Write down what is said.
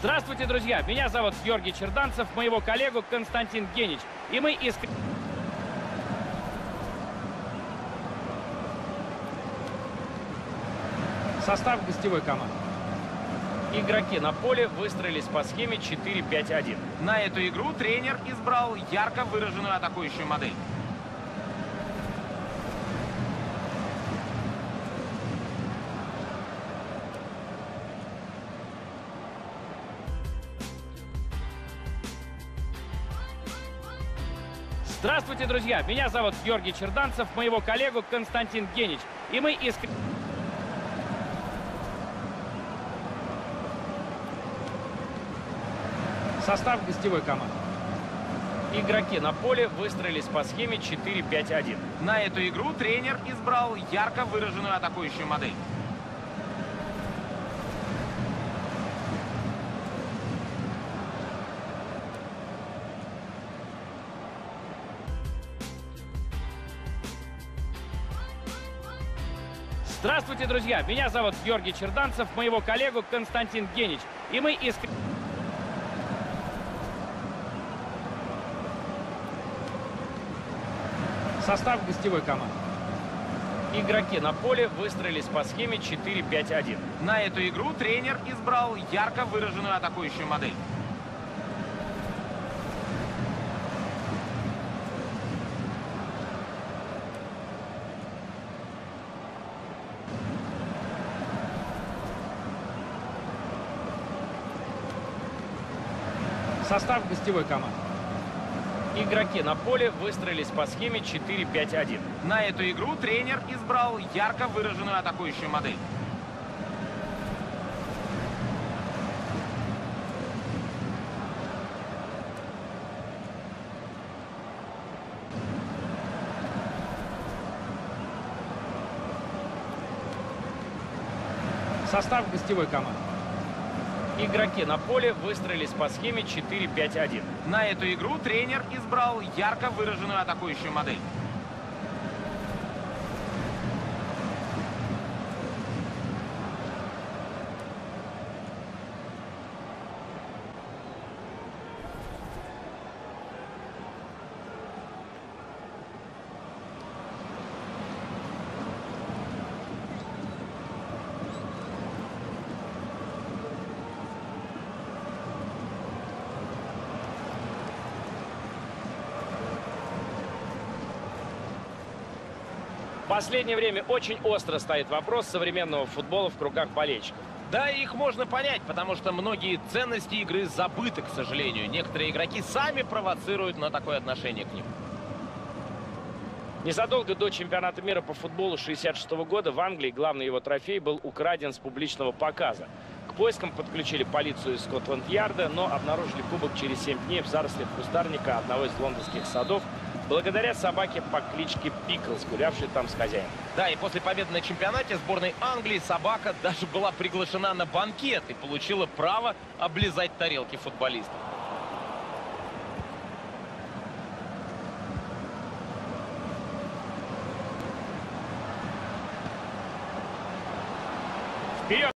Здравствуйте, друзья! Меня зовут Георгий Черданцев, моего коллегу Константин Генич. И мы из... Состав гостевой команды. Игроки на поле выстроились по схеме 4-5-1. На эту игру тренер избрал ярко выраженную атакующую модель. Здравствуйте, друзья! Меня зовут Георгий Черданцев, моего коллегу Константин Генич. И мы из... Состав гостевой команды. Игроки на поле выстроились по схеме 4-5-1. На эту игру тренер избрал ярко выраженную атакующую модель. Здравствуйте, друзья! Меня зовут Георгий Черданцев, моего коллегу Константин Генич. И мы из... Состав гостевой команды. Игроки на поле выстроились по схеме 4-5-1. На эту игру тренер избрал ярко выраженную атакующую модель. Состав гостевой команды. Игроки на поле выстроились по схеме 4-5-1. На эту игру тренер избрал ярко выраженную атакующую модель. Состав гостевой команды. Игроки на поле выстроились по схеме 4-5-1. На эту игру тренер избрал ярко выраженную атакующую модель. В последнее время очень остро стоит вопрос современного футбола в кругах болельщиков. Да, их можно понять, потому что многие ценности игры забыты, к сожалению. Некоторые игроки сами провоцируют на такое отношение к ним. Незадолго до чемпионата мира по футболу 1966 года в Англии главный его трофей был украден с публичного показа. К поискам подключили полицию из Скотланд-Ярда, но обнаружили кубок через 7 дней в зарослях кустарника одного из лондонских садов, благодаря собаке по кличке Пиклз, гулявшей там с хозяином. Да, и после победы на чемпионате сборной Англии собака даже была приглашена на банкет и получила право облизать тарелки футболистов. Вперед!